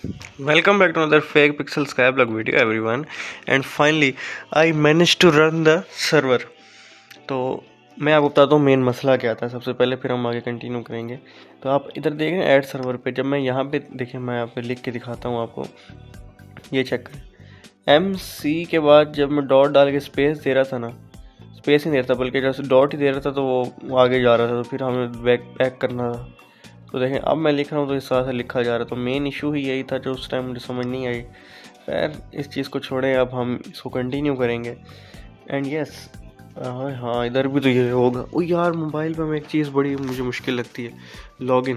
Welcome back to another fake pixel skyblock video everyone, and finally I managed to run the server। तो मैं आपको बताता हूँ main मसला क्या था सबसे पहले, फिर हम आगे कंटिन्यू करेंगे। तो आप इधर देख रहे हैं ऐड सर्वर पे, जब मैं यहाँ पे देखिए मैं यहाँ पे लिख के दिखाता हूँ आपको, ये चेक करें। MC के बाद जब मैं डॉट डाल के स्पेस दे रहा था ना, स्पेस नहीं दे रहा था बल्कि जैसे डॉट ही दे रहा था तो वो आगे जा रहा था, तो फिर हमें बैक करना था। तो देखें अब मैं लिख रहा हूँ तो इस तरह से लिखा जा रहा है। तो मेन इशू ही यही था जो उस टाइम मुझे समझ नहीं आई। खैर इस चीज़ को छोड़ें, अब हम इसको कंटिन्यू करेंगे। एंड यस, हाँ इधर भी तो ये होगा। ओ यार मोबाइल पे मैं एक चीज़ बड़ी मुझे मुश्किल लगती है, लॉगिन।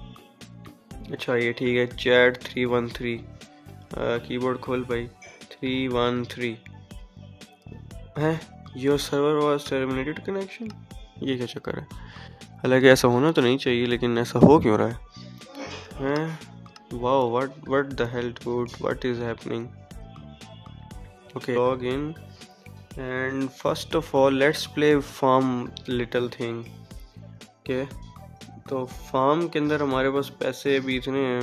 अच्छा ये ठीक है, चैट 313, कीबोर्ड खोल भाई, 313 है। Your server was terminated connection, ये क्या चक्कर है? हालांकि ऐसा होना तो नहीं चाहिए, लेकिन ऐसा हो क्यों रहा है? Wow, what the hell dude, what is happening? Okay log in and first of all let's play farm little thing. Okay तो फार्म के अंदर हमारे पास पैसे भी इतने हैं,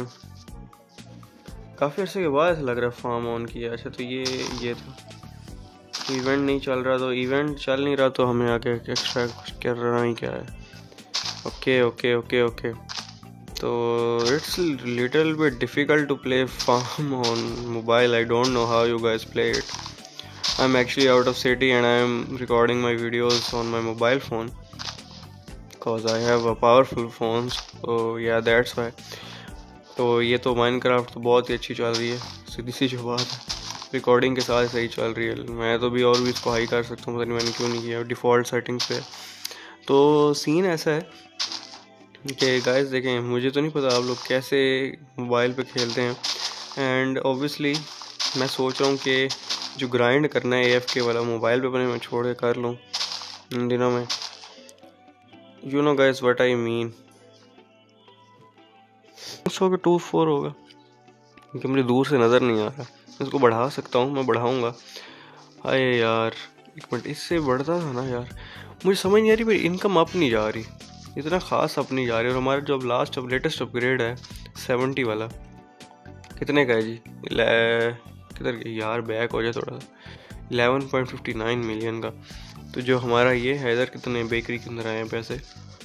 काफ़ी अर्से के बाद ऐसा लग रहा है फार्म ऑन किया। अच्छा तो ये था, इवेंट नहीं चल रहा, तो इवेंट चल नहीं रहा तो हमें आगे एक्स्ट्रा कुछ कर रहा ही क्या है। ओके ओके ओके ओके तो it's little bit difficult to play farm on mobile. I don't know how you guys play it. I'm actually out of city and I'm recording my videos on my mobile phone because I have a powerful phone, so yeah that's why. तो ये तो Minecraft तो बहुत ही अच्छी चल रही है, सीधी सी जो बात है, रिकॉर्डिंग के साथ सही चल रही है। मैं तो भी और भी इसको हाई कर सकता हूँ, पता नहीं मैंने क्यों नहीं किया, डिफ़ॉल्ट सेटिंग्स पे। तो सीन ऐसा है कि गाइस देखें, मुझे तो नहीं पता आप लोग कैसे मोबाइल पे खेलते हैं, एंड ऑब्वियसली मैं सोच रहा हूँ कि जो ग्राइंड करना है AFK वाला मोबाइल पे अपने मैं छोड़ के कर लूँ इन दिनों में। You know guys what I mean. 100 के 24 होगा क्योंकि मुझे दूर से नज़र नहीं आ रहा। इसको बढ़ा सकता हूँ, मैं बढ़ाऊँगा। हाय यार एक मिनट, इससे बढ़ता था ना यार, मुझे समझ नहीं आ रही भाई, इनकम अप नहीं जा रही, इतना ख़ास अप नहीं जा रही। और हमारा जो लेटेस्ट अपग्रेड है 70 वाला, कितने का है जी? किधर यार, बैक हो जाए थोड़ा सा, 11.59 मिलियन का। तो जो हमारा ये है इधर कितने बेकरी के अंदर आए हैं पैसे?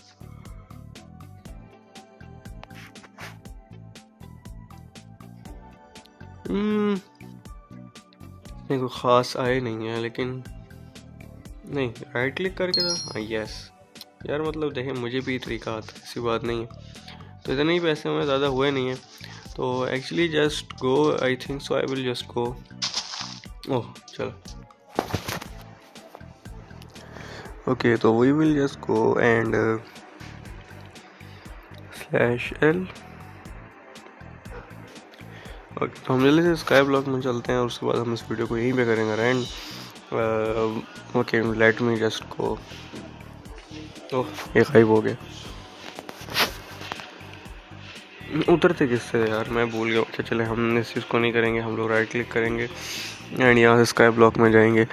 कोई ख़ास आए नहीं है, लेकिन नहीं राइट क्लिक करके था, हाँ यस यार, मतलब देखें मुझे भी तरीका आता है, ऐसी बात नहीं है। तो इतने ही पैसे हमें ज़्यादा हुए नहीं है, तो actually just go, I think so I will just go. Oh चलो ओके तो we will just go and /L। Okay तो हम जल्दी से स्काई ब्लॉक में चलते हैं और उसके बाद हम इस वीडियो को यहीं पे करेंगे and okay let me just go. Oh ये गायब हो गया, उतरते किससे यार, मैं भूल गया। अच्छा चले हम इस चीज़ को नहीं करेंगे, हम लोग राइट क्लिक करेंगे एंड यहाँ से स्काई ब्लॉक में जाएंगे।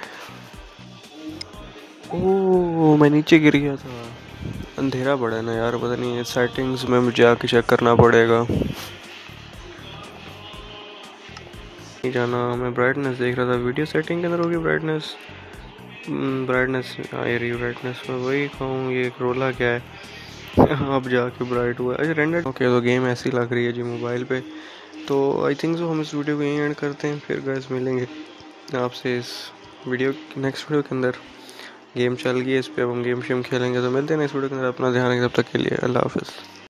ओह मैं नीचे गिर गया था, अंधेरा पड़ा है ना यार, पता नहीं सेटिंग्स में मुझे आके चेक करना पड़ेगा। नहीं जाना, मैं ब्राइटनेस देख रहा था, वीडियो सेटिंग के अंदर होगी ब्राइटनेस, हाँ ये रही ब्राइटनेस में, वही कहूँ ये रोला क्या है अब जाके ब्राइट हुआ। अच्छा रेंडर ओके तो गेम ऐसी लग रही है जी मोबाइल पे। तो आई थिंक सो हम इस वीडियो को यहीं एंड करते हैं, फिर गाइस मिलेंगे आपसे इस वीडियो नेक्स्ट वीडियो के अंदर। गेम चल गई है इस पर, अब हम गेम शेम खेलेंगे, तो मिलते हैं नेक्स्ट वीडियो के अंदर। अपना ध्यान रखें, तब तक के लिए अल्लाह हाफिज़।